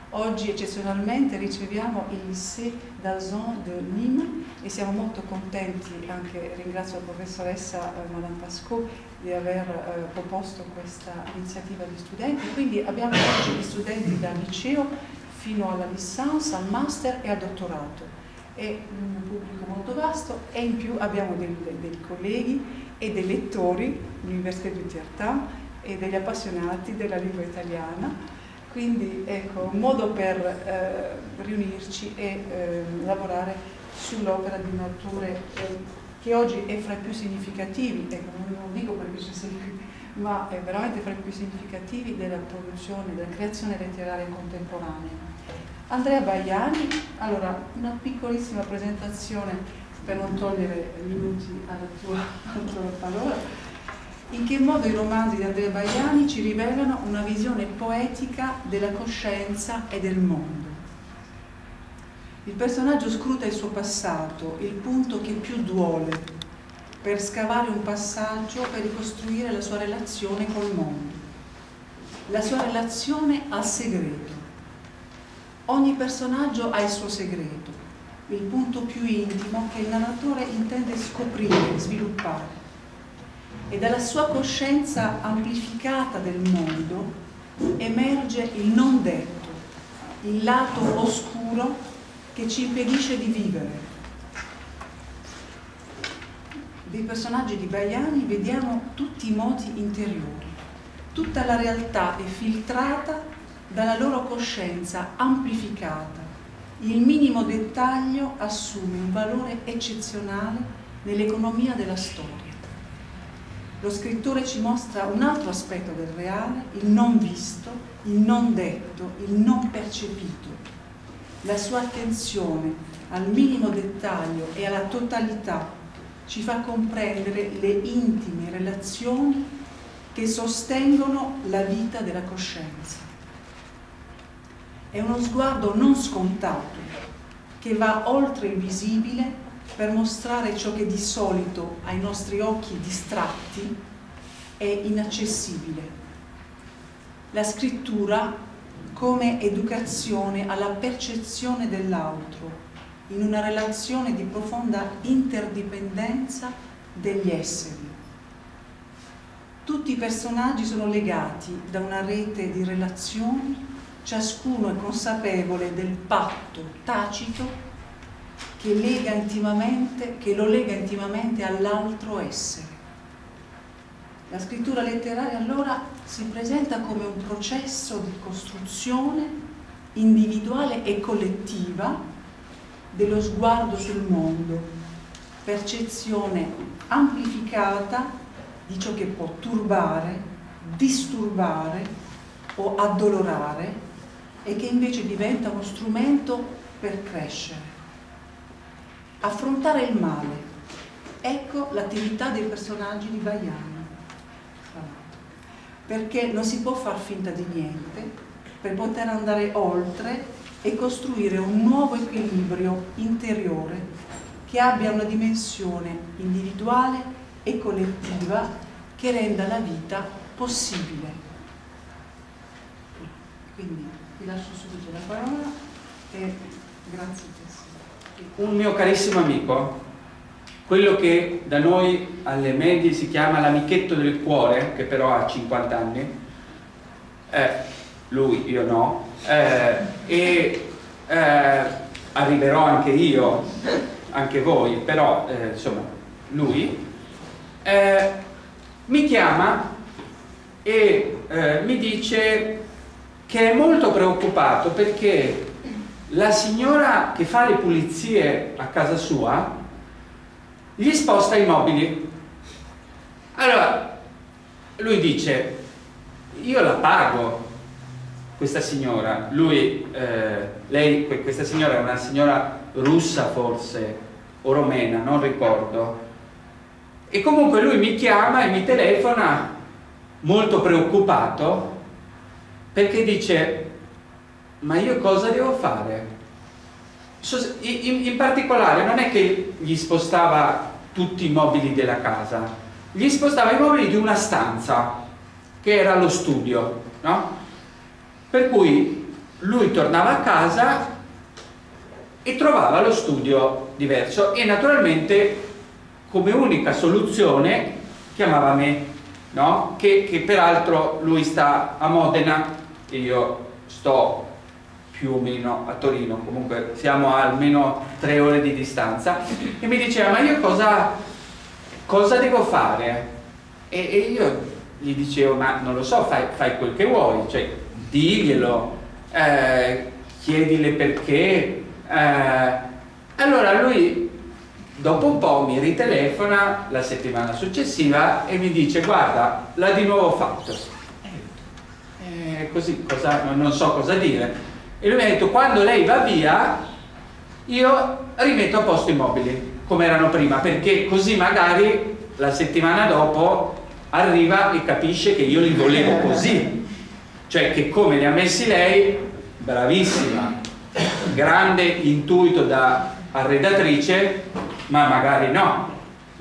Oggi eccezionalmente riceviamo il Lycée d'Alzon de Nîmes e siamo molto contenti, anche ringrazio la professoressa Madame Pascot di aver proposto questa iniziativa di studenti. Quindi abbiamo oggi gli studenti dal liceo fino alla licence, al master e al dottorato. È un pubblico molto vasto e in più abbiamo dei colleghi e dei lettori dell'Università di Tirtin e degli appassionati della lingua italiana. Quindi ecco, un modo per riunirci e lavorare sull'opera di Nature che oggi è fra i più significativi, ecco, non dico perché ci sei qui, ma è veramente fra i più significativi della produzione, della creazione letteraria contemporanea. Andrea Baiani, allora una piccolissima presentazione per non togliere minuti alla tua parola. In che modo i romanzi di Andrea Baiani ci rivelano una visione poetica della coscienza e del mondo. Il personaggio scruta il suo passato, il punto che più duole, per scavare un passaggio per ricostruire la sua relazione col mondo, la sua relazione al segreto. Ogni personaggio ha il suo segreto, il punto più intimo che il narratore intende scoprire, sviluppare. E dalla sua coscienza amplificata del mondo emerge il non detto, il lato oscuro che ci impedisce di vivere. Dei personaggi di Baiani vediamo tutti i moti interiori, tutta la realtà è filtrata dalla loro coscienza amplificata. Il minimo dettaglio assume un valore eccezionale nell'economia della storia. Lo scrittore ci mostra un altro aspetto del reale, il non visto, il non detto, il non percepito. La sua attenzione al minimo dettaglio e alla totalità ci fa comprendere le intime relazioni che sostengono la vita della coscienza. È uno sguardo non scontato che va oltre il visibile per mostrare ciò che di solito ai nostri occhi distratti è inaccessibile. La scrittura come educazione alla percezione dell'altro in una relazione di profonda interdipendenza degli esseri. Tutti i personaggi sono legati da una rete di relazioni, ciascuno è consapevole del patto tacito che lo lega intimamente all'altro essere. La scrittura letteraria allora si presenta come un processo di costruzione individuale e collettiva dello sguardo sul mondo, percezione amplificata di ciò che può turbare, disturbare o addolorare e che invece diventa uno strumento per crescere. Affrontare il male, ecco l'attività dei personaggi di Baiani, perché non si può far finta di niente per poter andare oltre e costruire un nuovo equilibrio interiore che abbia una dimensione individuale e collettiva che renda la vita possibile. Quindi vi lascio subito la parola e grazie a te. Un mio carissimo amico, quello che da noi alle medie si chiama l'amichetto del cuore, che però ha 50 anni, lui, io no, arriverò anche io, anche voi, però insomma lui mi chiama e mi dice che è molto preoccupato perché la signora che fa le pulizie a casa sua gli sposta i mobili. Allora lui dice: io la pago questa signora. Questa signora è una signora russa forse o romena, non ricordo, e comunque lui mi chiama e mi telefona molto preoccupato perché dice: ma io cosa devo fare? In particolare non è che gli spostava tutti i mobili della casa, gli spostava i mobili di una stanza che era lo studio, no? Per cui lui tornava a casa e trovava lo studio diverso e naturalmente come unica soluzione chiamava me, no? Che peraltro lui sta a Modena e io sto più o meno a Torino, comunque siamo a almeno 3 ore di distanza, e mi diceva: ma io cosa devo fare? E io gli dicevo: ma non lo so, fai quel che vuoi, cioè diglielo, chiedile perché. Allora lui dopo un po' mi ritelefona la settimana successiva e mi dice: guarda, l'ha di nuovo fatto. Così non so cosa dire. E lui mi ha detto: quando lei va via io rimetto a posto i mobili come erano prima, perché così magari la settimana dopo arriva e capisce che io li volevo così, cioè che come li ha messi lei, bravissima, grande intuito da arredatrice, ma magari no?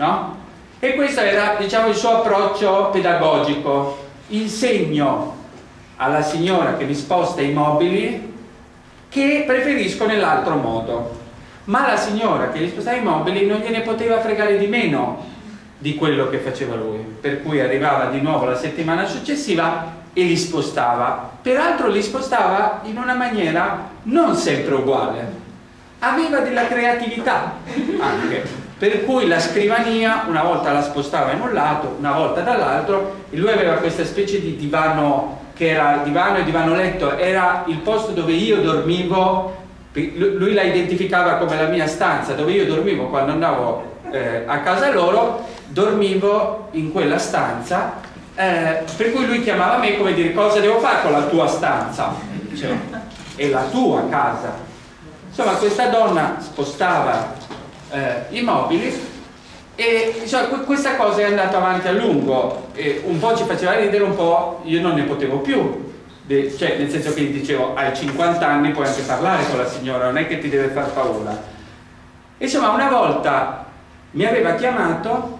E questo era, diciamo, il suo approccio pedagogico: insegno alla signora che mi sposta i mobili che preferisco nell'altro modo, ma la signora che gli spostava i mobili non gliene poteva fregare di meno di quello che faceva lui, per cui arrivava di nuovo la settimana successiva e li spostava. Peraltro li spostava in una maniera non sempre uguale, aveva della creatività anche, per cui la scrivania una volta la spostava in un lato, una volta dall'altro, e lui aveva questa specie di divano che era divano e divano letto, era il posto dove io dormivo. Lui la identificava come la mia stanza dove io dormivo quando andavo a casa loro, dormivo in quella stanza, per cui lui chiamava me come dire: cosa devo fare con la tua stanza? Cioè, è la tua casa. Insomma, questa donna spostava i mobili e insomma, questa cosa è andata avanti a lungo, e un po' ci faceva ridere, un po' io non ne potevo più, cioè nel senso che gli dicevo: hai 50 anni, puoi anche parlare con la signora, non è che ti deve far paura. E insomma, una volta mi aveva chiamato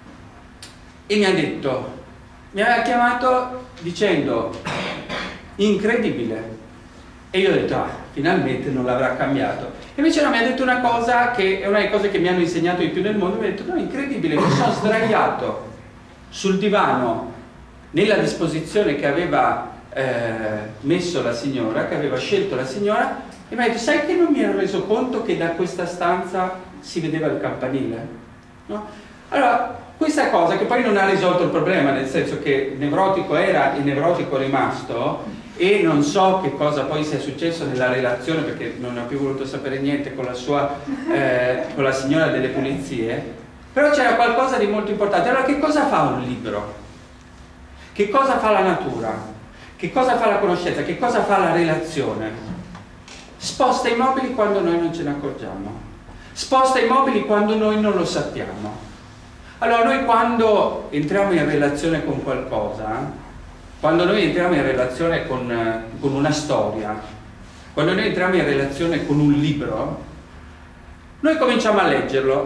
e mi aveva chiamato dicendo: incredibile. E io ho detto: ah, finalmente non l'avrà cambiato. E invece no, mi ha detto una cosa che è una delle cose che mi hanno insegnato di più nel mondo. Mi ha detto: no, incredibile, mi sono sdraiato sul divano nella disposizione che aveva messo la signora, che aveva scelto la signora, e mi ha detto: sai che non mi ero reso conto che da questa stanza si vedeva il campanile? No? Allora, questa cosa che poi non ha risolto il problema, nel senso che nevrotico era e nevrotico è rimasto, e non so che cosa poi sia successo nella relazione, perché non ho più voluto sapere niente con con la signora delle pulizie, però c'era qualcosa di molto importante. Allora, che cosa fa un libro? Che cosa fa la natura? Che cosa fa la conoscenza? Che cosa fa la relazione? Sposta i mobili quando noi non ce ne accorgiamo, sposta i mobili quando noi non lo sappiamo. Allora, noi quando entriamo in relazione con qualcosa, quando noi entriamo in relazione con una storia, quando noi entriamo in relazione con un libro, noi cominciamo a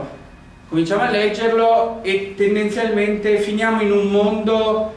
leggerlo e tendenzialmente finiamo in un mondo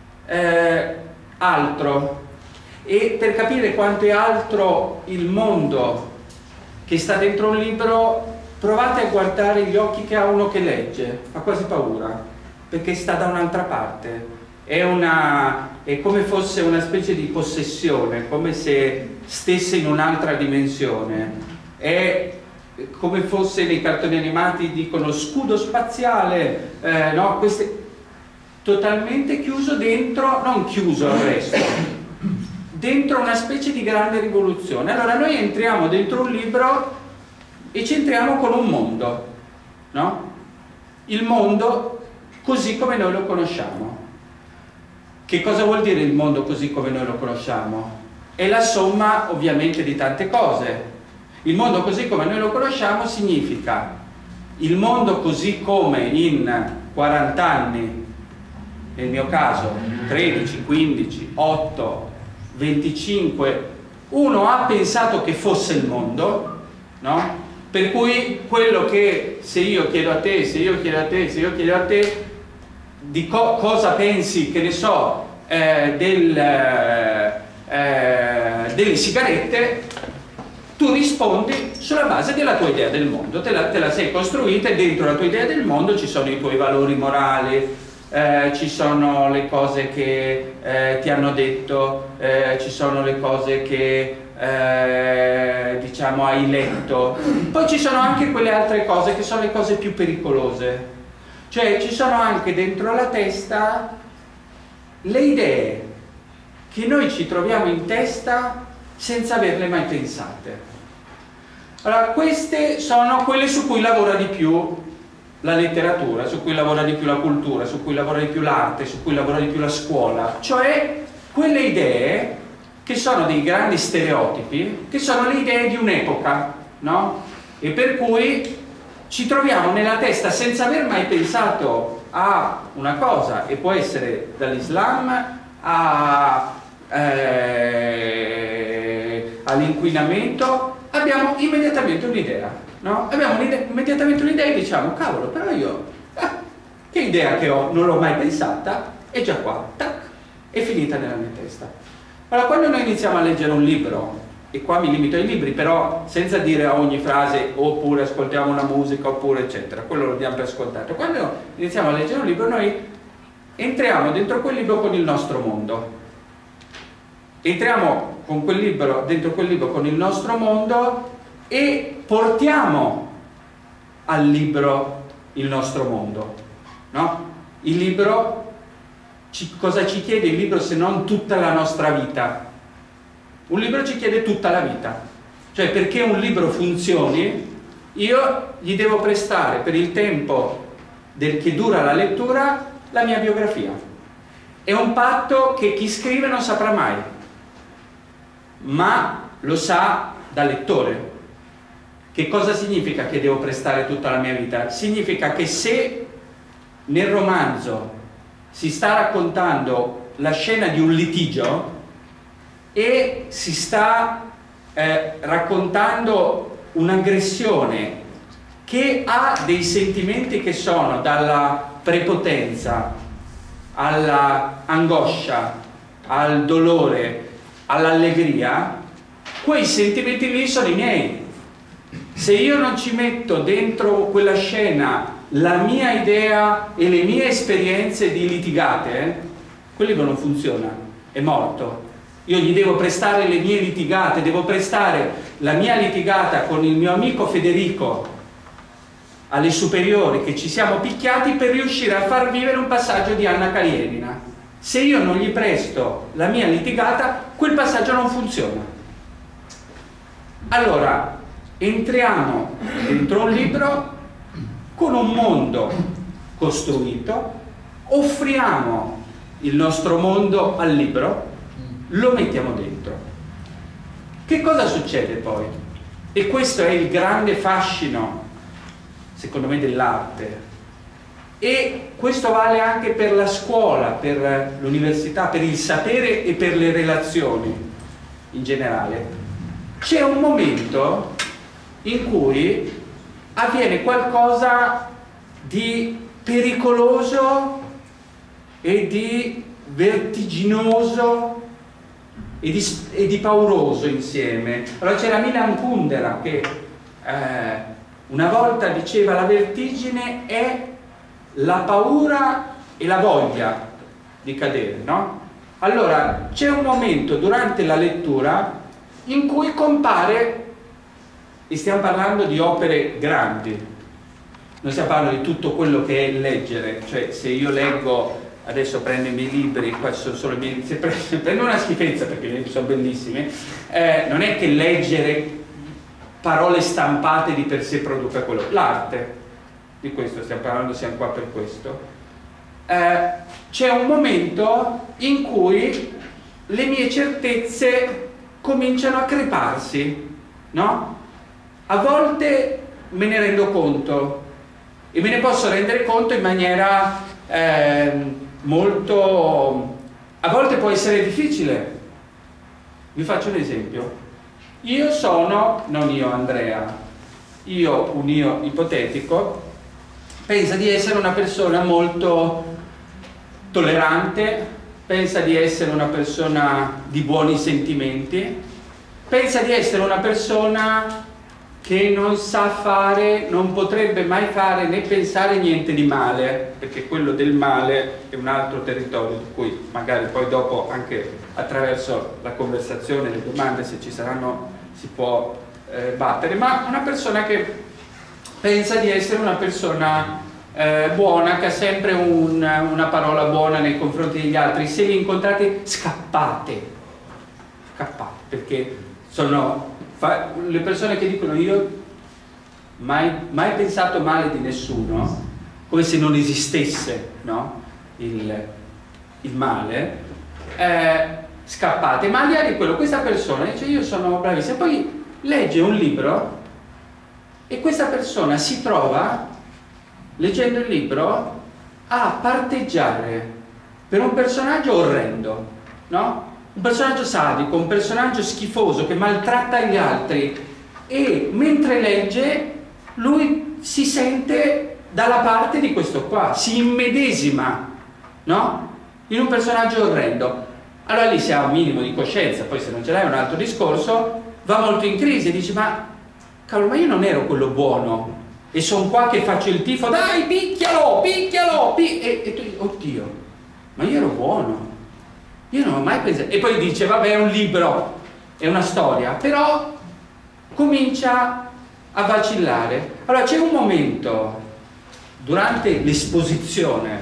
altro. E per capire quanto è altro il mondo che sta dentro un libro, provate a guardare gli occhi che ha uno che legge, fa quasi paura, perché sta da un'altra parte. È come fosse una specie di possessione, come se stesse in un'altra dimensione. È come fosse nei cartoni animati dicono scudo spaziale, no? Totalmente chiuso dentro, non chiuso al resto, dentro una specie di grande rivoluzione. Allora noi entriamo dentro un libro e ci entriamo con un mondo, no? Il mondo così come noi lo conosciamo. Che cosa vuol dire il mondo così come noi lo conosciamo? È la somma ovviamente di tante cose. Il mondo così come noi lo conosciamo significa il mondo così come in 40 anni, nel mio caso 13, 15, 8, 25, uno ha pensato che fosse il mondo, no? Per cui quello che se io chiedo a te, se io chiedo a te, se io chiedo a te, di cosa pensi, che ne so, del delle sigarette, tu rispondi sulla base della tua idea del mondo, te la sei costruita e dentro la tua idea del mondo ci sono i tuoi valori morali, ci sono le cose che ti hanno detto, ci sono le cose che diciamo hai letto, poi ci sono anche quelle altre cose che sono le cose più pericolose, cioè ci sono anche dentro la testa le idee che noi ci troviamo in testa senza averle mai pensate. Allora, queste sono quelle su cui lavora di più la letteratura, su cui lavora di più la cultura, su cui lavora di più l'arte, su cui lavora di più la scuola, cioè quelle idee che sono dei grandi stereotipi, che sono le idee di un'epoca, no? E per cui ci troviamo nella testa senza aver mai pensato a una cosa, e può essere dall'Islam all'inquinamento, abbiamo immediatamente un'idea, no? Abbiamo immediatamente un'idea e diciamo, cavolo, però io, che idea che ho, non l'ho mai pensata, è già qua, tac, è finita nella mia testa. Allora, quando noi iniziamo a leggere un libro, e qua mi limito ai libri, però senza dire a ogni frase, oppure ascoltiamo una musica, oppure eccetera, quello lo diamo per scontato. Quando iniziamo a leggere un libro, noi entriamo dentro quel libro con il nostro mondo. Entriamo con quel libro, dentro quel libro con il nostro mondo e portiamo al libro il nostro mondo, no? Il libro, cosa ci chiede il libro se non tutta la nostra vita? Un libro ci chiede tutta la vita, cioè perché un libro funzioni io gli devo prestare per il tempo che dura la lettura la mia biografia. È un patto che chi scrive non saprà mai, ma lo sa da lettore. Che cosa significa che devo prestare tutta la mia vita? Significa che se nel romanzo si sta raccontando la scena di un litigio e si sta raccontando un'aggressione che ha dei sentimenti che sono dalla prepotenza alla angoscia, al dolore, all'allegria, quei sentimenti lì sono i miei. Se io non ci metto dentro quella scena la mia idea e le mie esperienze di litigate, quel libro non funziona, è morto. Io gli devo prestare le mie litigate, devo prestare la mia litigata con il mio amico Federico alle superiori, che ci siamo picchiati, per riuscire a far vivere un passaggio di Anna Karenina. Se io non gli presto la mia litigata, quel passaggio non funziona. Allora, entriamo dentro un libro con un mondo costruito, offriamo il nostro mondo al libro, lo mettiamo dentro. Che cosa succede poi? E questo è il grande fascino, secondo me, dell'arte. E questo vale anche per la scuola, per l'università, per il sapere e per le relazioni in generale. C'è un momento in cui avviene qualcosa di pericoloso e di vertiginoso e di pauroso insieme. Allora c'era Milan Kundera che una volta diceva: la vertigine è la paura e la voglia di cadere, no? Allora c'è un momento durante la lettura in cui compare, e stiamo parlando di opere grandi, non stiamo parlando di tutto quello che è leggere, cioè se io leggo, adesso prendo i miei libri, qua sono solo i miei, se prendo una schifezza perché i libri sono bellissimi, non è che leggere parole stampate di per sé produca quello, l'arte, di questo stiamo parlando, siamo qua per questo. C'è un momento in cui le mie certezze cominciano a creparsi, no? A volte me ne rendo conto e me ne posso rendere conto in maniera molto... a volte può essere difficile. Vi faccio un esempio. Io sono, non io Andrea, un io ipotetico, pensa di essere una persona molto tollerante, pensa di essere una persona di buoni sentimenti, pensa di essere una persona che non sa fare, non potrebbe mai fare né pensare niente di male, perché quello del male è un altro territorio di cui magari poi dopo anche attraverso la conversazione, le domande, se ci saranno, si può battere, ma una persona che pensa di essere una persona buona, che ha sempre una parola buona nei confronti degli altri. Se li incontrate, scappate, perché sono le persone che dicono io mai pensato male di nessuno, come se non esistesse, no? il male, scappate. Ma al di là di quello, questa persona dice io sono bravissima, poi legge un libro e questa persona si trova, leggendo il libro, a parteggiare per un personaggio orrendo, no? Un personaggio sadico, un personaggio schifoso che maltratta gli altri, e mentre legge lui si sente dalla parte di questo qua, si immedesima, no? In un personaggio orrendo. Allora lì si ha un minimo di coscienza, poi se non ce l'hai è un altro discorso, va molto in crisi e dice ma cavolo, ma io non ero quello buono e sono qua che faccio il tifo, dai picchialo, e tu dici oddio, ma io ero buono, io non ho mai pensato. E poi dice vabbè, è un libro, è una storia, però comincia a vacillare. Allora c'è un momento durante l'esposizione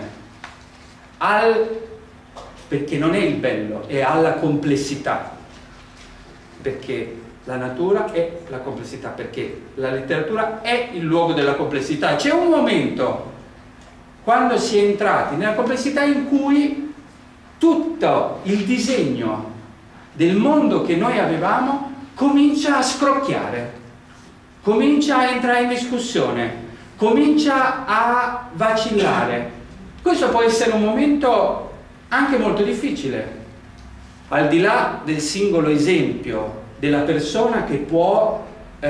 perché non è il bello, è alla complessità, perché la natura è la complessità, perché la letteratura è il luogo della complessità. C'è un momento, quando si è entrati nella complessità, in cui tutto il disegno del mondo che noi avevamo comincia a scrocchiare, comincia a entrare in discussione, comincia a vacillare. Questo può essere un momento anche molto difficile, al di là del singolo esempio della persona che può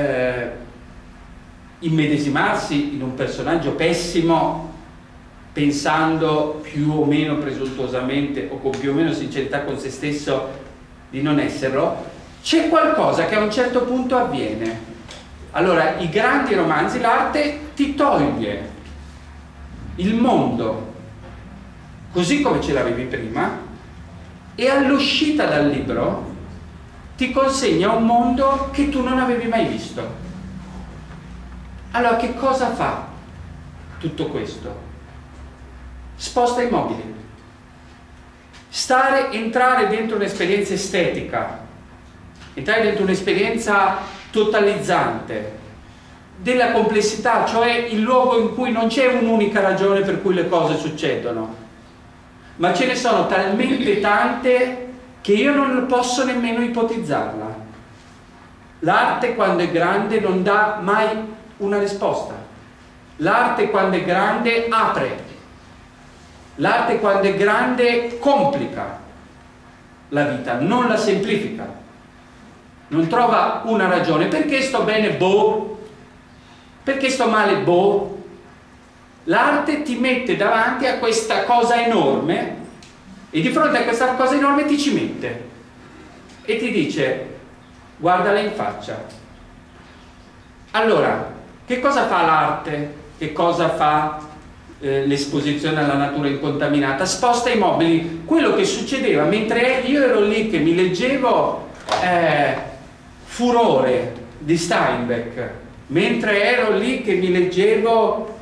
immedesimarsi in un personaggio pessimo, pensando più o meno presuntuosamente o con più o meno sincerità con se stesso di non esserlo. C'è qualcosa che a un certo punto avviene. Allora, i grandi romanzi, l'arte ti toglie il mondo così come ce l'avevi prima, e all'uscita dal libro ti consegna un mondo che tu non avevi mai visto. Allora, che cosa fa tutto questo? Sposta i mobili, entrare dentro un'esperienza estetica, entrare dentro un'esperienza totalizzante della complessità, cioè il luogo in cui non c'è un'unica ragione per cui le cose succedono, ma ce ne sono talmente tante che io non posso nemmeno ipotizzarla. L'arte, quando è grande, non dà mai una risposta. L'arte, quando è grande, apre. L'arte, quando è grande, complica la vita, non la semplifica. Non trova una ragione. Perché sto bene? Boh. Perché sto male? Boh. L'arte ti mette davanti a questa cosa enorme e di fronte a questa cosa enorme ti ci mette e ti dice guardala in faccia. Allora, che cosa fa l'arte? Che cosa fa l'esposizione alla natura incontaminata? Sposta i mobili. Quello che succedeva mentre io ero lì che mi leggevo Furore di Steinbeck, mentre ero lì che mi leggevo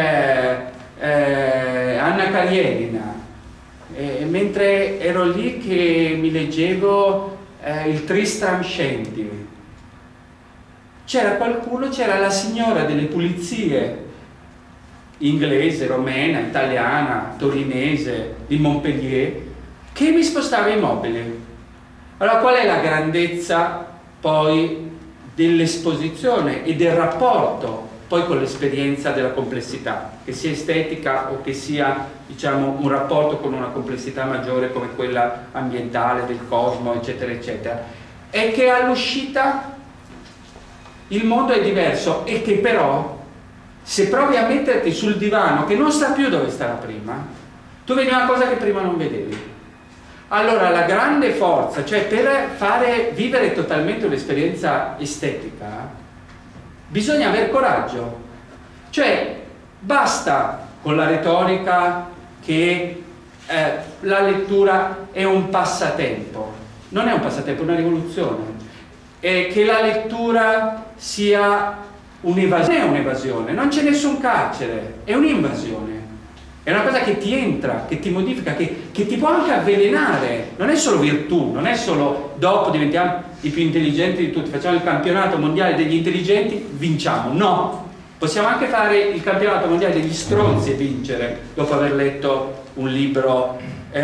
Anna Karenina, mentre ero lì che mi leggevo il Tristram Shandy, c'era qualcuno, c'era la signora delle pulizie inglese, romena, italiana, torinese, di Montpellier, che mi spostava i mobili. Allora, qual è la grandezza poi dell'esposizione e del rapporto poi con l'esperienza della complessità, che sia estetica o che sia, diciamo, un rapporto con una complessità maggiore come quella ambientale, del cosmo, eccetera, eccetera, è che all'uscita il mondo è diverso e che però, se provi a metterti sul divano, che non sta più dove stava prima, tu vedi una cosa che prima non vedevi. Allora la grande forza, cioè per fare vivere totalmente un'esperienza estetica, bisogna avere coraggio. Cioè basta con la retorica che la lettura è un passatempo. Non è un passatempo, è una rivoluzione. Che la lettura sia un'evasione, non è un'evasione, non c'è nessun carcere, è un'invasione. È una cosa che ti entra, che ti modifica, che ti può anche avvelenare. Non è solo virtù, non è solo dopo diventiamo i più intelligenti di tutti, facciamo il campionato mondiale degli intelligenti, vinciamo. No, possiamo anche fare il campionato mondiale degli stronzi e vincere, dopo aver letto un libro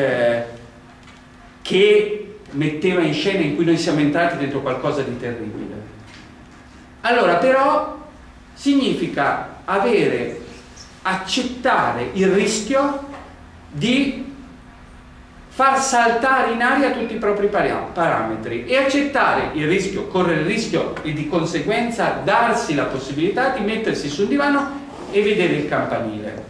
che metteva in scena, in cui noi siamo entrati dentro qualcosa di terribile. Allora però significa accettare il rischio di far saltare in aria tutti i propri parametri e accettare il rischio, correre il rischio e di conseguenza darsi la possibilità di mettersi sul divano e vedere il campanile.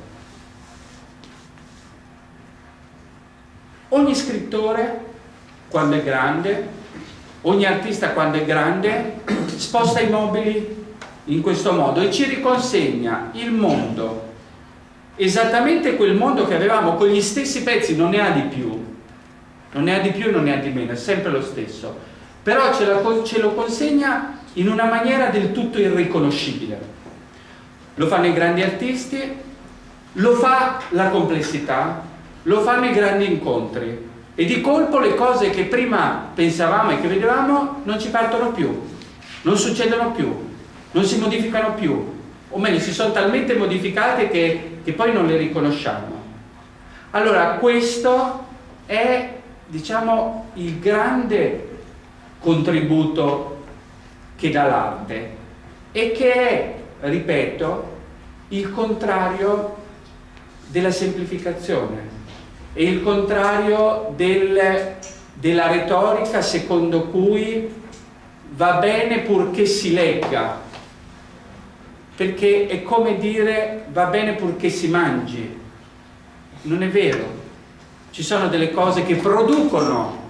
Ogni scrittore, quando è grande, ogni artista quando è grande, sposta i mobili in questo modo e ci riconsegna il mondo, esattamente quel mondo che avevamo, con gli stessi pezzi, non ne ha di più, non ne ha di più, non ne ha di meno, è sempre lo stesso, però ce lo consegna in una maniera del tutto irriconoscibile. Lo fanno i grandi artisti, lo fa la complessità, lo fanno i grandi incontri, e di colpo le cose che prima pensavamo e che vedevamo non ci partono più, non succedono più, non si modificano più, o meglio si sono talmente modificate che poi non le riconosciamo. Allora questo è, diciamo, il grande contributo che dà l'arte e che è, ripeto, il contrario della semplificazione, è il contrario della retorica secondo cui va bene purché si legga, perché è come dire va bene purché si mangi. Non è vero. Ci sono delle cose che producono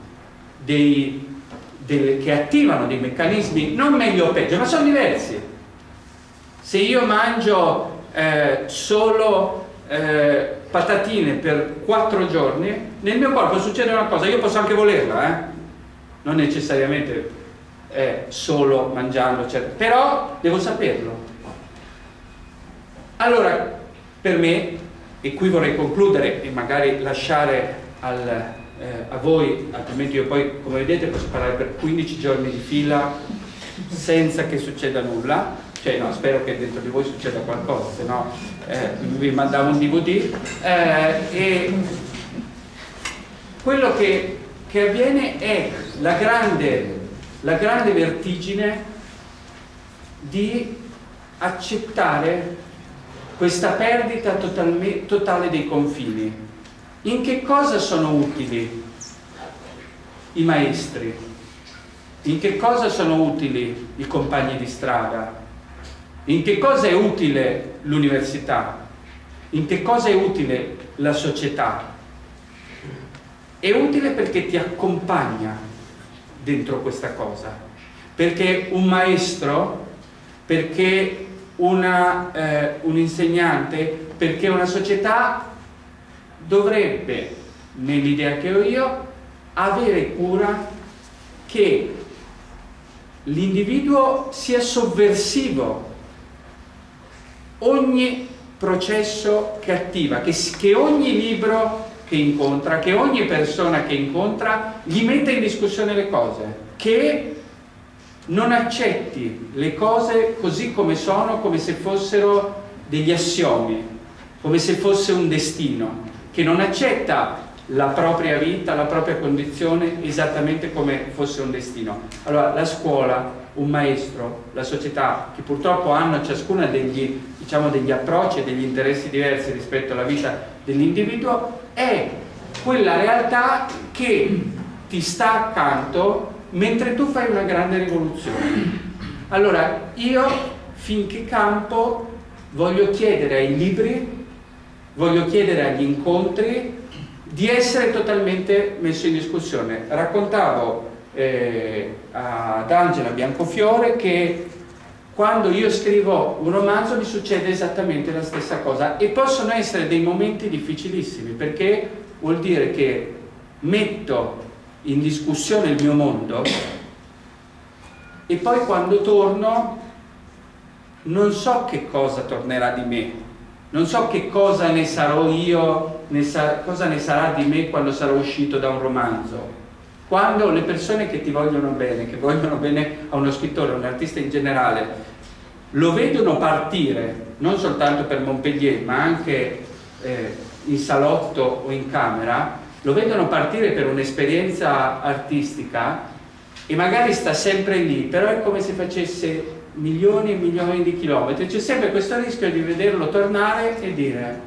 che attivano dei meccanismi non meglio o peggio, ma sono diversi. Se io mangio solo patatine per 4 giorni, nel mio corpo succede una cosa, io posso anche volerla, non necessariamente solo mangiando, però devo saperlo. Allora, per me, e qui vorrei concludere e magari lasciare a voi, altrimenti io poi, come vedete, posso parlare per 15 giorni di fila senza che succeda nulla, cioè no, spero che dentro di voi succeda qualcosa, se no vi mandavo un DVD, e quello che avviene è la grande vertigine di accettare questa perdita totale dei confini. In che cosa sono utili i maestri? In che cosa sono utili i compagni di strada? In che cosa è utile l'università? In che cosa è utile la società? È utile perché ti accompagna dentro questa cosa, perché un maestro, perché un insegnante, perché una società dovrebbe, nell'idea che ho io, avere cura che l'individuo sia sovversivo ogni processo che attiva, che ogni libro che incontra, che ogni persona che incontra gli metta in discussione le cose, che non accetti le cose così come sono, come se fossero degli assiomi, come se fosse un destino, che non accetta la propria vita, la propria condizione esattamente come fosse un destino. Allora la scuola, un maestro, la società, che purtroppo hanno ciascuna degli approcci e degli interessi diversi rispetto alla vita dell'individuo, è quella realtà che ti sta accanto mentre tu fai una grande rivoluzione. Allora io, finché campo, voglio chiedere ai libri, voglio chiedere agli incontri, di essere totalmente messo in discussione. Raccontavo ad Angela Biancofiore che quando io scrivo un romanzo mi succede esattamente la stessa cosa, e possono essere dei momenti difficilissimi, perché vuol dire che metto in discussione il mio mondo e poi quando torno non so che cosa tornerà di me, non so che cosa ne sarò io, cosa ne sarà di me quando sarò uscito da un romanzo. Quando le persone che ti vogliono bene, che vogliono bene a uno scrittore, a un artista in generale, lo vedono partire, non soltanto per Montpellier, ma anche in salotto o in camera, lo vedono partire per un'esperienza artistica e magari sta sempre lì, però è come se facesse milioni e milioni di chilometri. C'è sempre questo rischio di vederlo tornare e dire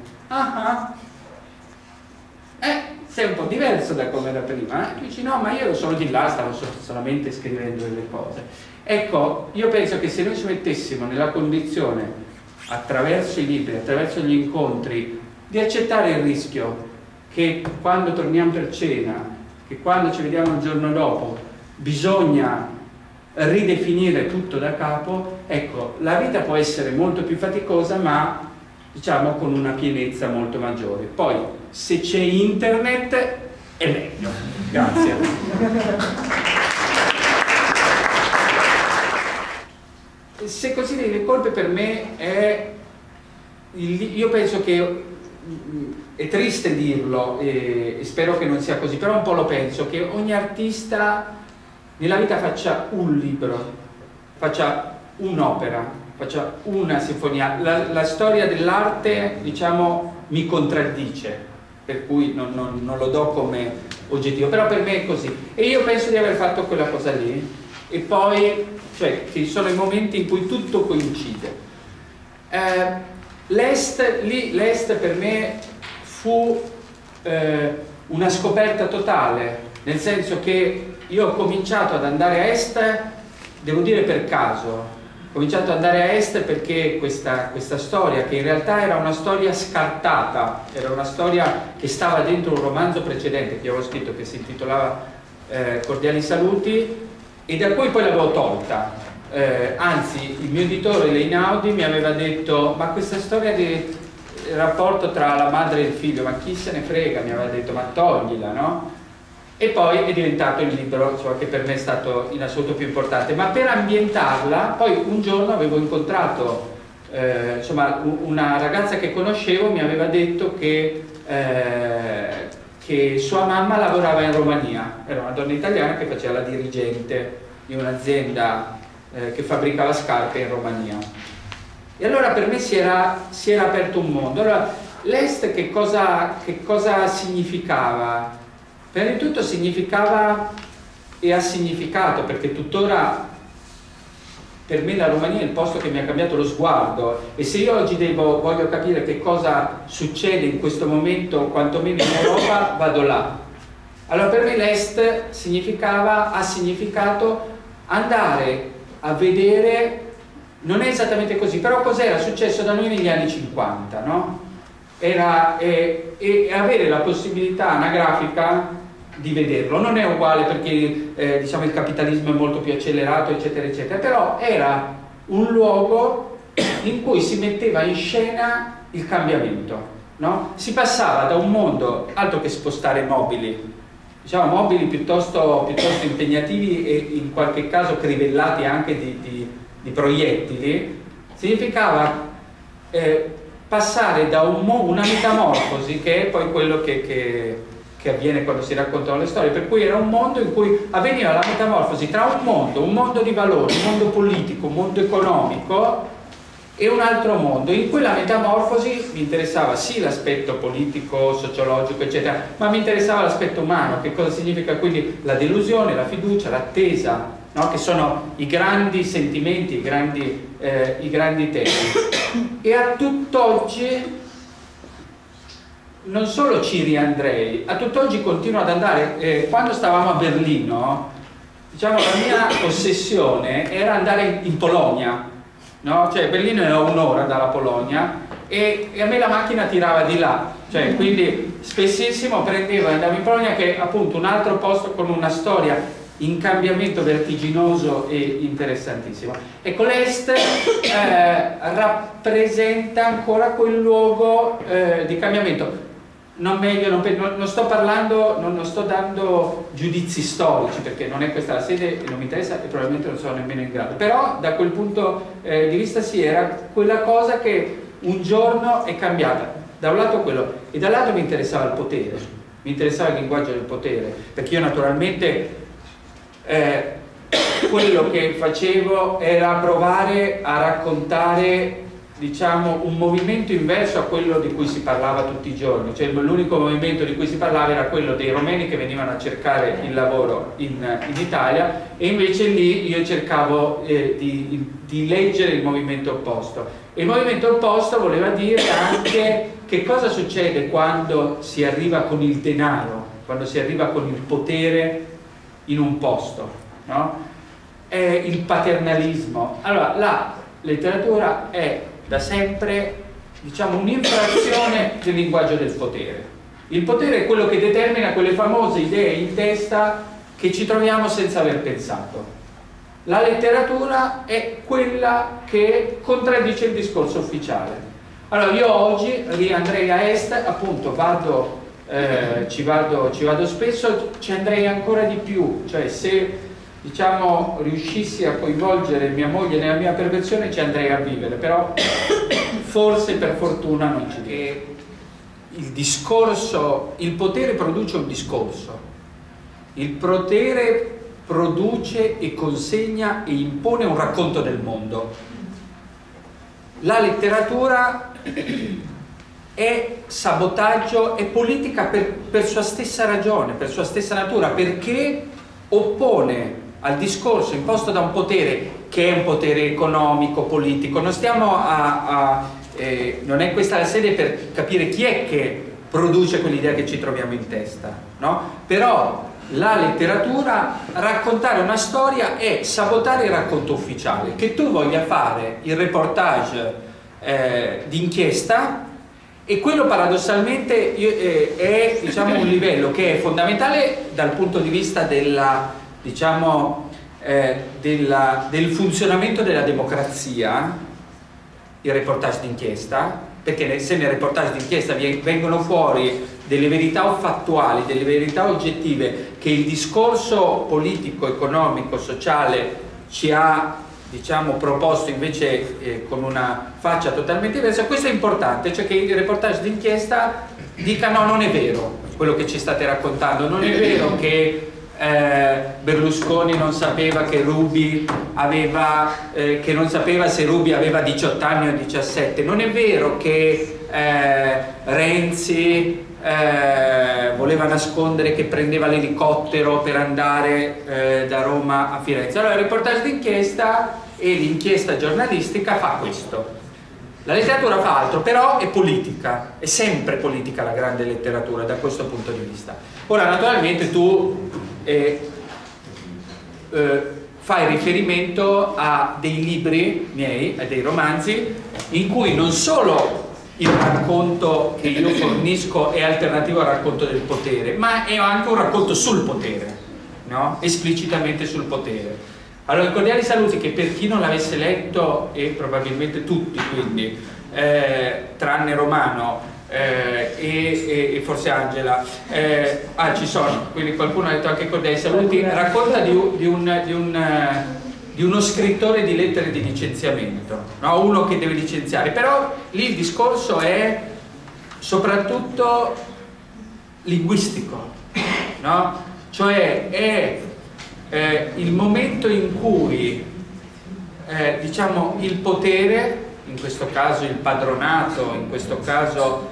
sei un po' diverso da come era prima, dici no, ma io ero solo di là, stavo solamente scrivendo delle cose. Ecco, io penso che se noi ci mettessimo nella condizione, attraverso i libri, attraverso gli incontri, di accettare il rischio che quando torniamo per cena, che quando ci vediamo il giorno dopo, bisogna ridefinire tutto da capo, ecco, la vita può essere molto più faticosa, ma diciamo con una pienezza molto maggiore. Poi, se c'è internet, è meglio. Grazie. Se consideri le colpe, per me è... Io penso che è triste dirlo e spero che non sia così, però un po' lo penso, che ogni artista nella vita faccia un libro, faccia un'opera, faccia una sinfonia. La storia dell'arte, diciamo, mi contraddice, per cui non lo do come oggettivo, però per me è così. E io penso di aver fatto quella cosa lì, e poi, cioè, ci sono i momenti in cui tutto coincide. L'Est per me fu una scoperta totale, nel senso che io ho cominciato ad andare a Est, devo dire per caso, ho cominciato ad andare a Est perché questa storia, che in realtà era una storia scartata, era una storia che stava dentro un romanzo precedente che io avevo scritto, che si intitolava Cordiali Saluti, e da cui poi l'avevo tolta. Anzi, il mio editore Leinaudi mi aveva detto: ma questa storia di rapporto tra la madre e il figlio, ma chi se ne frega, mi aveva detto, ma toglila, no? E poi è diventato il libro, cioè, che per me è stato in assoluto più importante. Ma per ambientarla, poi un giorno avevo incontrato insomma, una ragazza che conoscevo, mi aveva detto che sua mamma lavorava in Romania, era una donna italiana che faceva la dirigente di un'azienda che fabbricava scarpe in Romania. E allora per me si era aperto un mondo. Allora, l'Est che cosa significava? Prima di tutto significava, e ha significato, perché tuttora per me la Romania è il posto che mi ha cambiato lo sguardo, e se io oggi voglio capire che cosa succede in questo momento, quantomeno in Europa, vado là. Allora per me l'Est ha significato andare a vedere, non è esattamente così, però cos'era successo da noi negli anni 50, no? Era e avere la possibilità anagrafica di vederlo. Non è uguale perché diciamo il capitalismo è molto più accelerato, eccetera eccetera, però era un luogo in cui si metteva in scena il cambiamento, no? Si passava da un mondo, altro che spostare mobili, diciamo mobili piuttosto impegnativi e in qualche caso crivellati anche di proiettili, significava passare da una metamorfosi, che è poi quello che avviene quando si raccontano le storie, per cui era un mondo in cui avveniva la metamorfosi tra un mondo di valori, un mondo politico, un mondo economico, e un altro mondo. In quella metamorfosi mi interessava sì l'aspetto politico, sociologico, eccetera, ma mi interessava l'aspetto umano, che cosa significa quindi la delusione, la fiducia, l'attesa, no? Che sono i grandi sentimenti, i grandi temi. E a tutt'oggi non solo ci riandrei, a tutt'oggi continuo ad andare. Quando stavamo a Berlino, diciamo, la mia ossessione era andare in Polonia, no? Cioè Berlino era un'ora dalla Polonia, e a me la macchina tirava di là, cioè quindi spessissimo prendevo e andavo in Polonia, che è appunto un altro posto con una storia in cambiamento vertiginoso e interessantissimo. Ecco, l'Est rappresenta ancora quel luogo di cambiamento. Non sto parlando, non sto dando giudizi storici, perché non è questa la sede e non mi interessa e probabilmente non sono nemmeno in grado, però da quel punto di vista sì, era quella cosa che un giorno è cambiata. Da un lato quello, e dall'altro mi interessava il potere, mi interessava il linguaggio del potere, perché io naturalmente quello che facevo era provare a raccontare, diciamo, un movimento inverso a quello di cui si parlava tutti i giorni, cioè l'unico movimento di cui si parlava era quello dei romeni che venivano a cercare il lavoro in Italia, e invece lì io cercavo di leggere il movimento opposto. E il movimento opposto voleva dire anche che cosa succede quando si arriva con il denaro, quando si arriva con il potere in un posto, no? È il paternalismo. Allora, la letteratura è da sempre, diciamo, un'infrazione del linguaggio del potere. Il potere è quello che determina quelle famose idee in testa che ci troviamo senza aver pensato. La letteratura è quella che contraddice il discorso ufficiale. Allora, io oggi riandrei a Est, appunto, ci vado spesso, ci andrei ancora di più, cioè se, diciamo, riuscissi a coinvolgere mia moglie nella mia perversione ci andrei a vivere, però forse per fortuna non ci viene. Il discorso, il potere produce un discorso, il potere produce e consegna e impone un racconto del mondo. La letteratura è sabotaggio, è politica per sua stessa ragione, per sua stessa natura, perché oppone al discorso imposto da un potere che è un potere economico, politico. Non stiamo non è questa la sede per capire chi è che produce quell'idea che ci troviamo in testa, no? Però la letteratura, raccontare una storia è sabotare il racconto ufficiale. Che tu voglia fare il reportage d'inchiesta, e quello paradossalmente è, diciamo, un livello che è fondamentale dal punto di vista della, diciamo, del funzionamento della democrazia, il reportage d'inchiesta, perché se nel reportage d'inchiesta vengono fuori delle verità fattuali, delle verità oggettive che il discorso politico, economico, sociale ci ha, diciamo, proposto invece con una faccia totalmente diversa, questo è importante, cioè che il reportage d'inchiesta dica no, non è vero quello che ci state raccontando, non è vero che Berlusconi non sapeva che Ruby aveva, che non sapeva se Ruby aveva 18 anni o 17, non è vero che Renzi voleva nascondere che prendeva l'elicottero per andare da Roma a Firenze. Allora il reportage d'inchiesta e l'inchiesta giornalistica fa questo. La letteratura fa altro, però è politica, è sempre politica la grande letteratura da questo punto di vista. Ora naturalmente tu fai riferimento a dei libri miei, a dei romanzi, in cui non solo il racconto che io fornisco è alternativo al racconto del potere, ma è anche un racconto sul potere, no? Esplicitamente sul potere. Allora, i cordiali saluti, che per chi non l'avesse letto, e probabilmente tutti quindi, tranne Romano e forse Angela, ci sono, quindi qualcuno ha detto anche cordiali saluti, racconta di uno scrittore di lettere di licenziamento, no? Uno che deve licenziare, però lì il discorso è soprattutto linguistico, no? Cioè è il momento in cui diciamo il potere, in questo caso il padronato, in questo caso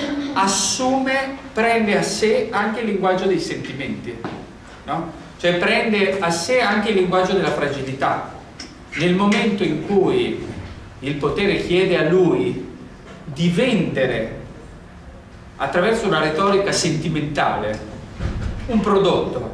prende a sé anche il linguaggio dei sentimenti, no? Cioè prende a sé anche il linguaggio della fragilità. Nel momento in cui il potere chiede a lui di vendere attraverso una retorica sentimentale un prodotto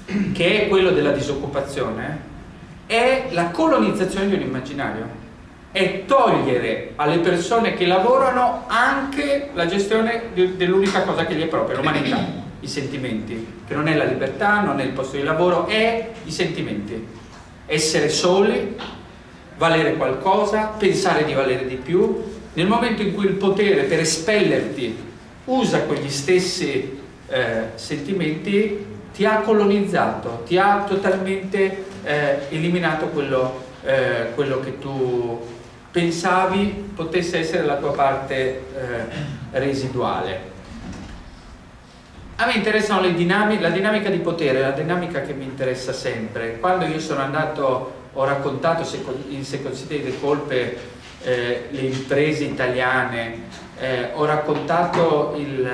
che è quello della disoccupazione, è la colonizzazione di un immaginario, è togliere alle persone che lavorano anche la gestione dell'unica cosa che gli è propria, l'umanità, i sentimenti, che non è la libertà, non è il posto di lavoro, è i sentimenti. Essere soli, valere qualcosa, pensare di valere di più. Nel momento in cui il potere per espellerti usa quegli stessi sentimenti, ti ha colonizzato, ti ha totalmente eliminato quello che tu pensavi potesse essere la tua parte residuale. A me interessano le dinamiche, la dinamica di potere, la dinamica che mi interessa sempre. Quando io sono andato, ho raccontato in Second City delle colpe le imprese italiane, ho raccontato il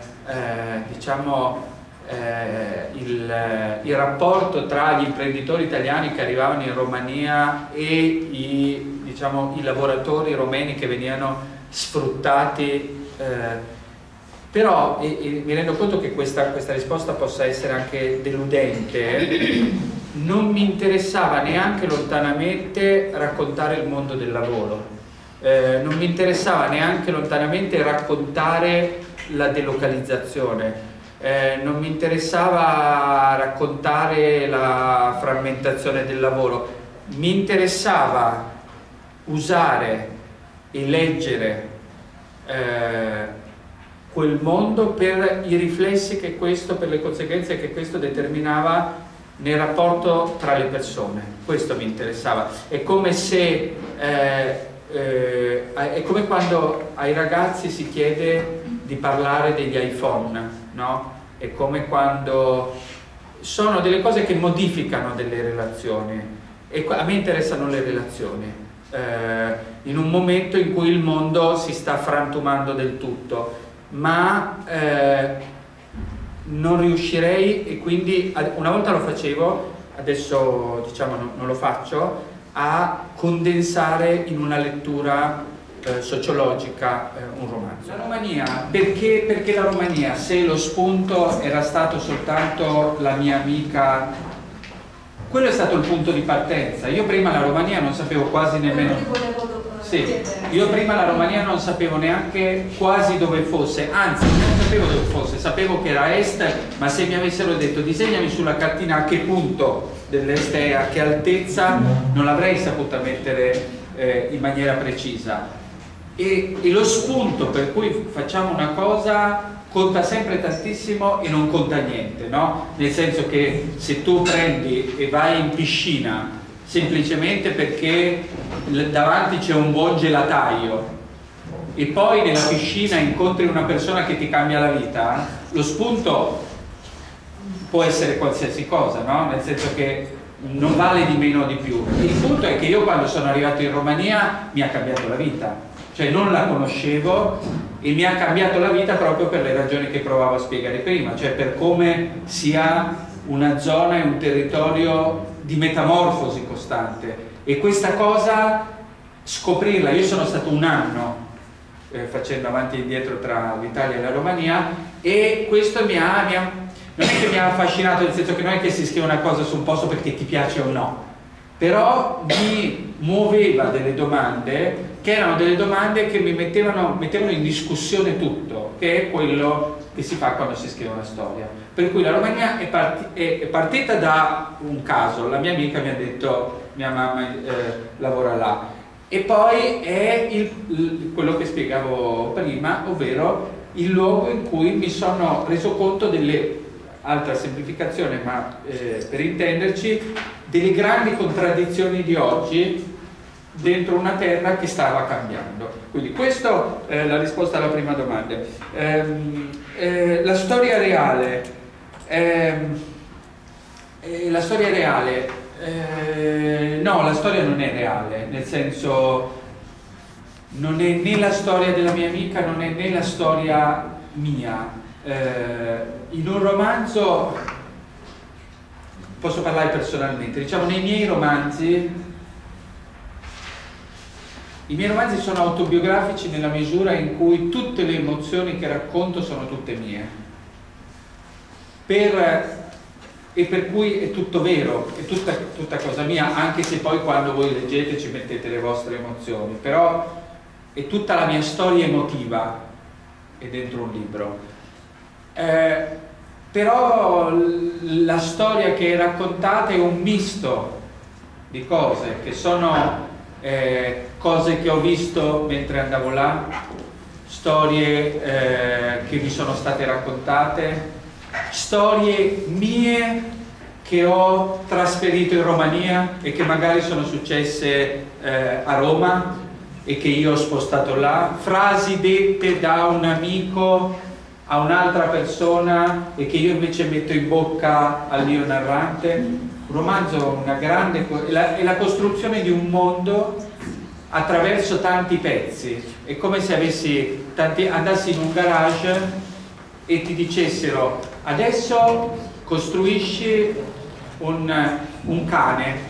rapporto tra gli imprenditori italiani che arrivavano in Romania e i lavoratori romeni che venivano sfruttati, però mi rendo conto che questa risposta possa essere anche deludente. Non mi interessava neanche lontanamente raccontare il mondo del lavoro, non mi interessava neanche lontanamente raccontare la delocalizzazione. Non mi interessava raccontare la frammentazione del lavoro, mi interessava usare e leggere quel mondo per i riflessi che questo, per le conseguenze che questo determinava nel rapporto tra le persone. Questo mi interessava. È come se è come quando ai ragazzi si chiede di parlare degli iPhone, no? È come quando sono delle cose che modificano delle relazioni, e a me interessano le relazioni in un momento in cui il mondo si sta frantumando del tutto, ma non riuscirei, e quindi una volta lo facevo, adesso diciamo non lo faccio, a condensare in una lettura sociologica un romanzo. La Romania, perché la Romania? Se lo spunto era stato soltanto la mia amica, quello è stato il punto di partenza. Io prima la Romania non sapevo quasi nemmeno, io prima la Romania non sapevo neanche quasi dove fosse, anzi non sapevo dove fosse, sapevo che era est, ma se mi avessero detto disegnami sulla cartina a che punto dell'est è, a che altezza, non l'avrei saputa mettere in maniera precisa. E lo spunto per cui facciamo una cosa conta sempre tantissimo e non conta niente, no? Nel senso che se tu prendi e vai in piscina semplicemente perché davanti c'è un buon gelataio e poi nella piscina incontri una persona che ti cambia la vita, lo spunto può essere qualsiasi cosa, no? Nel senso che non vale di meno o di più. Il punto è che io quando sono arrivato in Romania mi ha cambiato la vita. Cioè non la conoscevo e mi ha cambiato la vita proprio per le ragioni che provavo a spiegare prima, cioè per come sia una zona e un territorio di metamorfosi costante, e questa cosa scoprirla, io sono stato un anno facendo avanti e indietro tra l'Italia e la Romania, e questo non è che mi ha affascinato, nel senso che non è che si scrive una cosa su un posto perché ti piace o no, però mi muoveva delle domande che erano delle domande che mi mettevano in discussione tutto, che è quello che si fa quando si scrive una storia. Per cui la Romania è partita da un caso, la mia amica mi ha detto mia mamma lavora là, e poi è quello che spiegavo prima, ovvero il luogo in cui mi sono reso conto delle, altra semplificazione ma per intenderci, delle grandi contraddizioni di oggi dentro una terra che stava cambiando. Quindi questa è la risposta alla prima domanda. La storia reale, no, la storia non è reale, nel senso non è né la storia della mia amica, non è né la storia mia. In un romanzo, posso parlare personalmente, diciamo nei miei romanzi, i miei romanzi sono autobiografici nella misura in cui tutte le emozioni che racconto sono tutte mie. Per e per cui è tutto vero, è tutta cosa mia, anche se poi quando voi leggete ci mettete le vostre emozioni, però è tutta la mia storia emotiva è dentro un libro. Però la storia che è raccontata è un misto di cose che sono cose che ho visto mentre andavo là, storie che mi sono state raccontate, storie mie che ho trasferito in Romania e che magari sono successe a Roma e che io ho spostato là, frasi dette da un amico a un'altra persona e che io invece metto in bocca al mio narrante. Un romanzo è la costruzione di un mondo attraverso tanti pezzi. È come se andassi in un garage e ti dicessero: adesso costruisci un cane,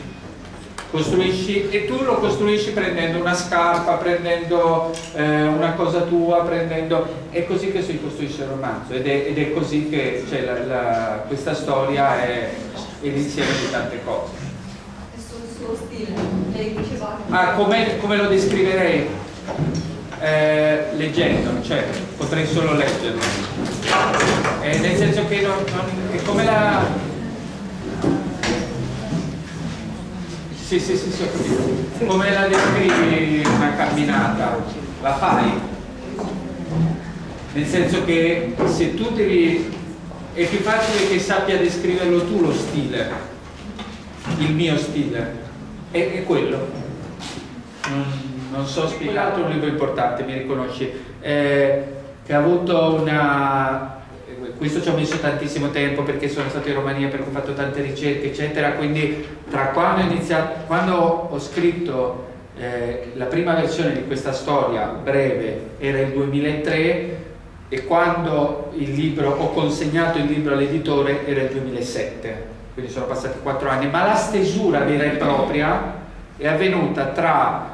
e tu lo costruisci prendendo una scarpa, prendendo una cosa tua, è così che si costruisce il romanzo, ed è così che questa storia è l'insieme di tante cose. E sul suo stile, lei diceva... Come lo descriverei? Leggendo, cioè potrei solo leggerlo, nel senso che è come la... Sì, ho capito. Come la descrivi una camminata? La fai? Nel senso che se tu è più facile che sappia descriverlo tu lo stile, il mio stile, è quello. Non so spiegarlo, è un libro importante, mi riconosci, che ha avuto questo ci ho messo tantissimo tempo perché sono stato in Romania, perché ho fatto tante ricerche eccetera, quindi tra quando ho scritto la prima versione di questa storia breve era il 2003 e quando ho consegnato il libro all'editore era il 2007, quindi sono passati 4 anni, ma la stesura vera e propria è avvenuta tra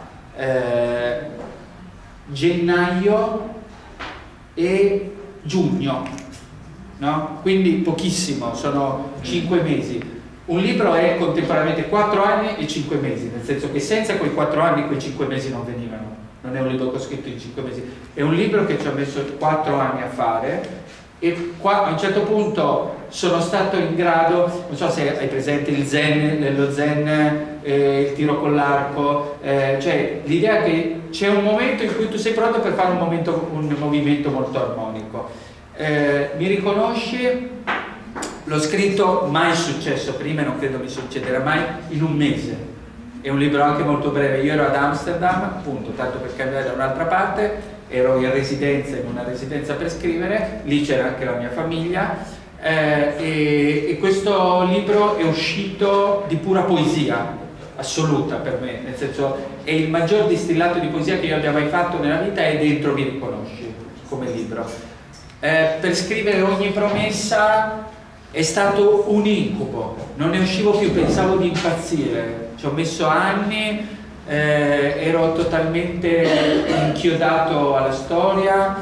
gennaio e giugno, no? Quindi pochissimo, sono 5 mesi. Un libro è contemporaneamente 4 anni e 5 mesi, nel senso che senza quei 4 anni quei 5 mesi non venivano. Non è un libro che ho scritto in 5 mesi, è un libro che ci ho messo 4 anni a fare, e qua a un certo punto sono stato in grado, non so se hai presente lo zen, il tiro con l'arco, cioè l'idea che c'è un momento in cui tu sei pronto per fare un movimento molto armonico. Mi riconosci? L'ho scritto, mai successo prima e non credo mi succederà mai, in un mese. È un libro anche molto breve. Io ero ad Amsterdam, appunto, tanto per cambiare da un'altra parte, ero in una residenza per scrivere, lì c'era anche la mia famiglia, e questo libro è uscito di pura poesia assoluta per me, nel senso è il maggior distillato di poesia che io abbia mai fatto nella vita, e dentro mi riconosci come libro. Per scrivere ogni promessa è stato un incubo, non ne uscivo più, pensavo di impazzire, ci ho messo anni, ero totalmente inchiodato alla storia,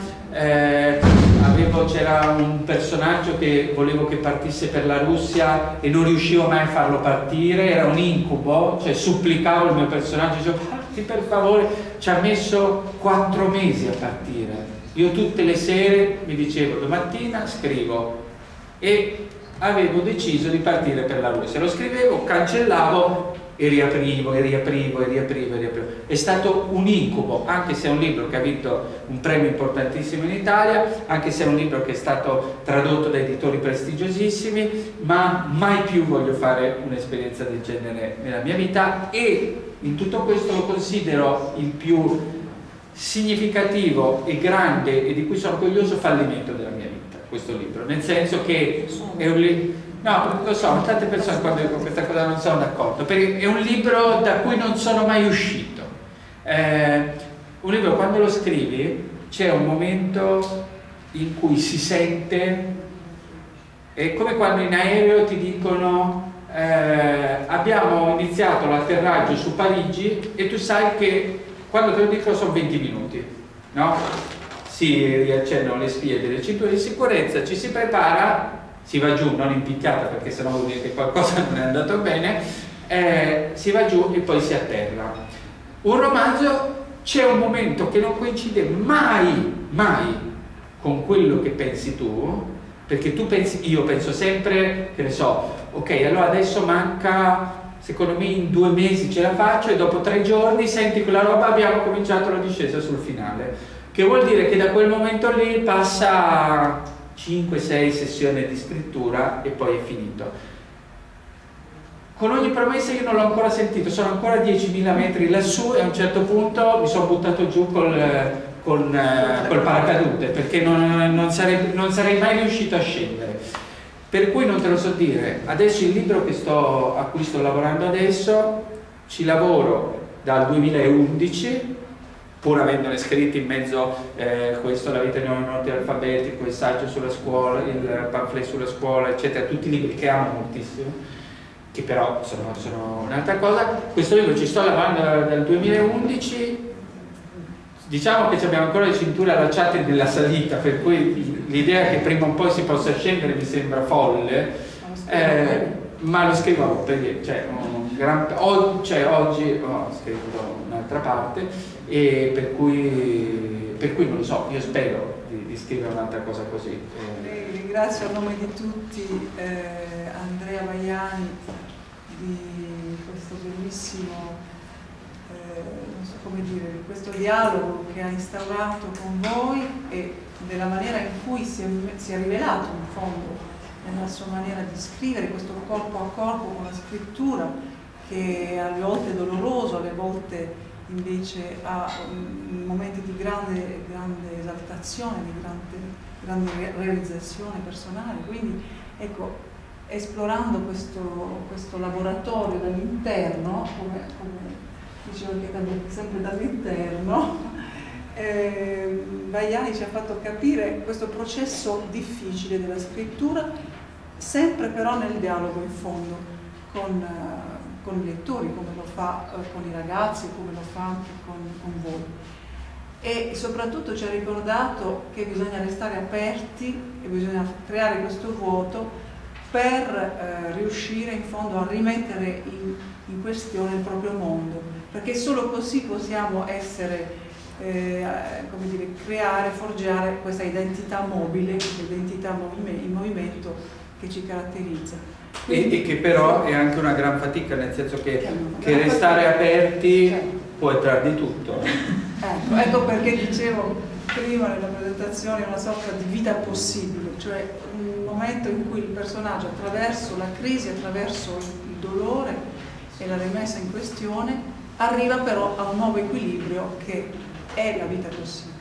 c'era un personaggio che volevo che partisse per la Russia e non riuscivo mai a farlo partire, era un incubo, cioè supplicavo il mio personaggio, dicevo parti per favore, ci ha messo 4 mesi a partire. Io tutte le sere mi dicevo domattina scrivo, e avevo deciso di partire per la Russia, lo scrivevo, cancellavo e riaprivo. È stato un incubo, anche se è un libro che ha vinto un premio importantissimo in Italia, anche se è un libro che è stato tradotto da editori prestigiosissimi, ma mai più voglio fare un'esperienza del genere nella mia vita, e in tutto questo lo considero il più significativo e grande e di cui sono orgoglioso fallimento della mia vita, questo libro, nel senso che è un libro, no, lo so, tante persone quando dico questa cosa non sono d'accordo, perché è un libro da cui non sono mai uscito. Un libro, quando lo scrivi c'è un momento in cui si sente, è come quando in aereo ti dicono abbiamo iniziato l'atterraggio su Parigi, e tu sai che quando te lo dicono sono 20 minuti, no? Si riaccendono le spie delle cinture di sicurezza, ci si prepara si va giù, non in picchiata perché sennò vuol dire che qualcosa non è andato bene, si va giù e poi si atterra. Un romanzo, c'è un momento che non coincide mai con quello che pensi tu, perché tu pensi, io penso sempre, che ne so, ok, allora adesso manca, secondo me in 2 mesi ce la faccio, e dopo 3 giorni senti quella roba, abbiamo cominciato la discesa sul finale, che vuol dire che da quel momento lì passa 5-6 sessioni di scrittura e poi è finito. Con ogni promessa io non l'ho ancora sentito, sono ancora 10.000 metri lassù e a un certo punto mi sono buttato giù col paracadute, perché non sarei mai riuscito a scendere. Per cui non te lo so dire. Adesso il libro a cui sto lavorando adesso, ci lavoro dal 2011, pur avendone scritti in mezzo questo, La vita di un alfabetico, il saggio sulla scuola, il pamphlet sulla scuola, eccetera, tutti i libri che amo moltissimo, che però sono un'altra cosa. Questo libro ci sto lavorando dal 2011, diciamo che abbiamo ancora le cinture allacciate nella salita, per cui l'idea che prima o poi si possa scendere mi sembra folle, ma lo scrivo perché oggi ho scritto un'altra parte, e per cui non lo so, io spero di scrivere un'altra cosa così. Ringrazio a nome di tutti Andrea Vaiani di questo bellissimo, non so come dire, questo dialogo che ha instaurato con voi e della maniera in cui si è rivelato in fondo nella sua maniera di scrivere, questo corpo a corpo con la scrittura che alle volte è doloroso, alle volte invece ha momenti di grande esaltazione, di grande realizzazione personale. Quindi ecco, esplorando questo laboratorio dall'interno, come dicevo anche sempre dall'interno, Vaiani ci ha fatto capire questo processo difficile della scrittura, sempre però nel dialogo in fondo con i lettori, come lo fa con i ragazzi, come lo fa anche con voi. E soprattutto ci ha ricordato che bisogna restare aperti e bisogna creare questo vuoto per riuscire in fondo a rimettere in questione il proprio mondo, perché solo così possiamo essere, come dire, creare, forgiare questa identità mobile, questa identità in movimento che ci caratterizza. E che però è anche una gran fatica, nel senso che restare aperti può entrare di tutto. Ecco perché dicevo prima nella presentazione una sorta di vita possibile, cioè un momento in cui il personaggio, attraverso la crisi, attraverso il dolore e la rimessa in questione, arriva però a un nuovo equilibrio che è la vita possibile.